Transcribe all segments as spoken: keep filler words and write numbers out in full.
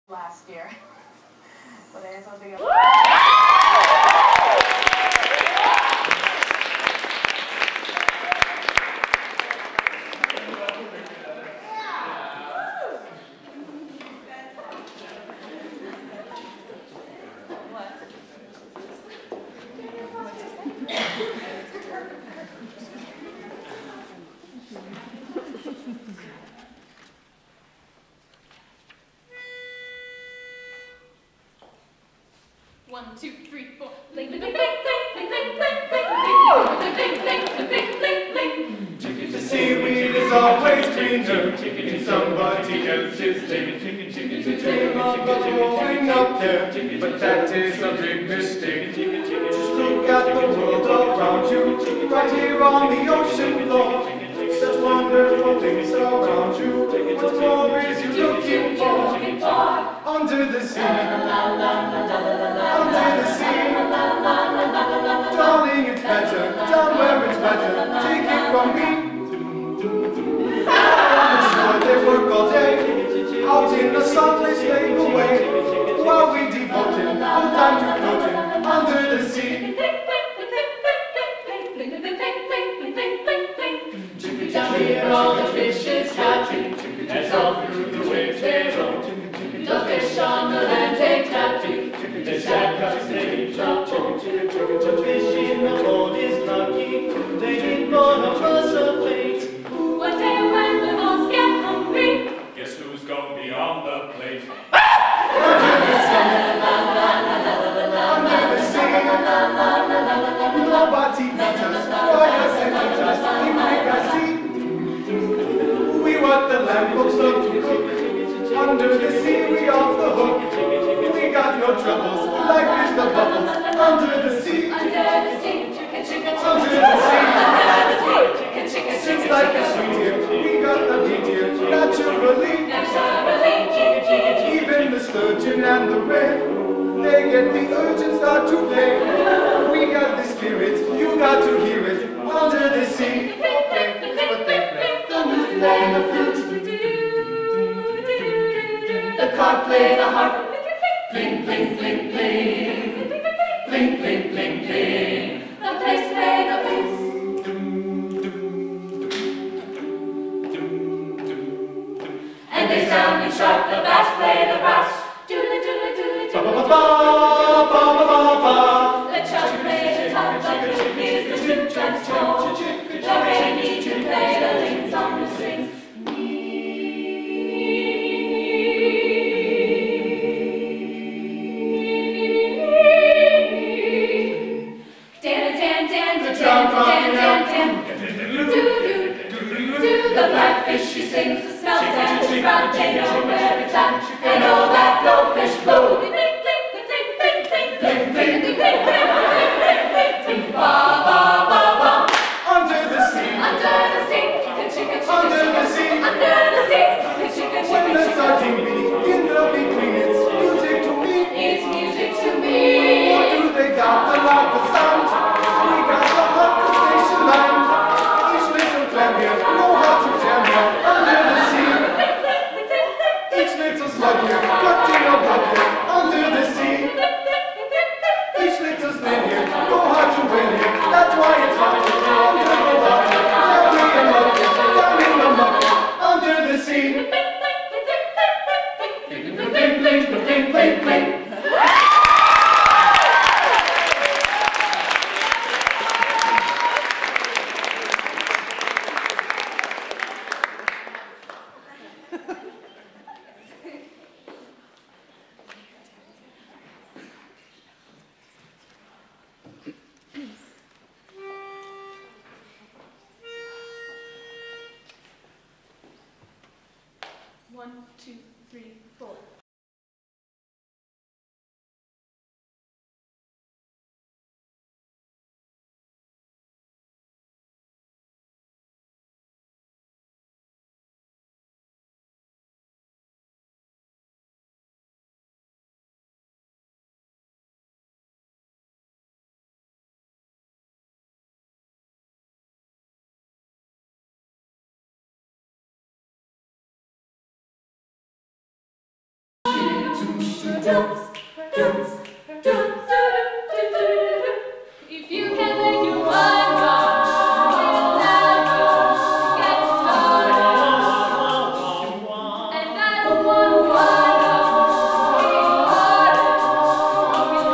last year. But I just want to go. One, two, three, four. Bling, bling, bling, bling, bling, bling, bling, bling, bling, bling, bling, bling, bling. Chicken to seaweed is always greener in somebody else's day. Chicken, chicken, chicken, chicken, going up there, but that is a big mistake. Just look at the world around you, right here on the ocean floor. Such wonderful things around you. What more is you looking for? Under the sea, under the sea. Darling, it's better, down where it's better. Take it from me. I'm sure they work all day, out in the sun they slave away, while we devoted full time to floating under the sea. Down here all the fish is happy, as all through the waves they roll. The fish on the land ain't happy, they're sad cause they jump. The fish in the boat is lucky, they didn't born a fuss of fate. One day when the boats get hungry, guess who's gonna be on the plate? Under the sea, under the sea. Nobody matters, why us and us, in legacy. We want the land folks love to cook. Under the sea, we off the hook. We got no troubles, life is the bubbles. Under the sea, under the sea, chicken, chicken, under the sea. under the sea, chicken, chicken, Since life is sweet here, we got the beat here, naturally. naturally. Even the sturgeon and the red, they get the urge and start to play. We got the spirit, you got to hear it. Under the sea, okay, here's what they play. The lute play the flute, The card play the harp, bling, bling, bling, bling, bling, bling, bling, bling. The bass play the bass, and they sound and sharp. The bass play the brass, doodly, doodly, doodly, ba ba doodly. ba ba ba ba ba. The chub play the top, the chickies, the chip and snow. The rainy to play the links on the strings. The blackfish she sings, the smelt and the sprout, they know where it's at, and all that blowfish blow. Ba ba ba ba. Under the sea, Under the sea, chicken, chicken, under chicken, the sea. under the sea, chicken, chicken, When chicken, the chicken. sardine begin the between, it's music to me. It's music to me. What do they got to like the sound? We got the hot crustacean land. Each little clam here know how to jam here under the sea. Each little slug here got in a bug here under the sea. Each little snail here know how to win here. That's why it's hot under the water. Down in the mud, down in the mud, under the sea. Bling, bling, bling, bling, bling, bling. One, two, three, four. If you can make your mind up, you'll never get started. And I don't want to wind up, working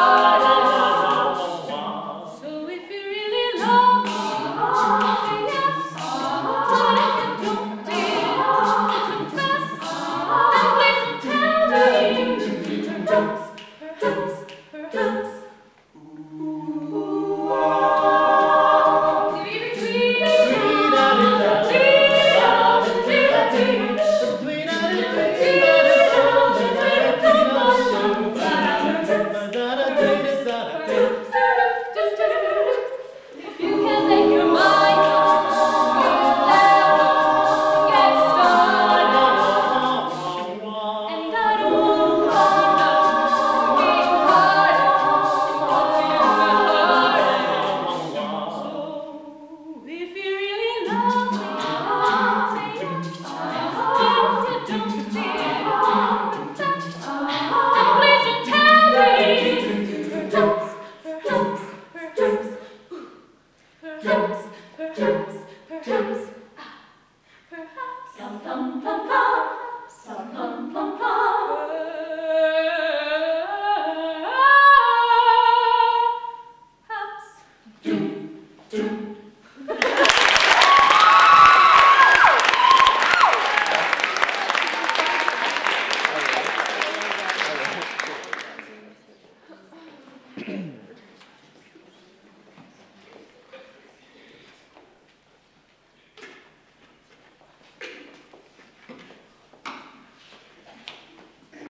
harder. So if you really love me, say yes. But if you don't, dear, confess. And please don't tell me.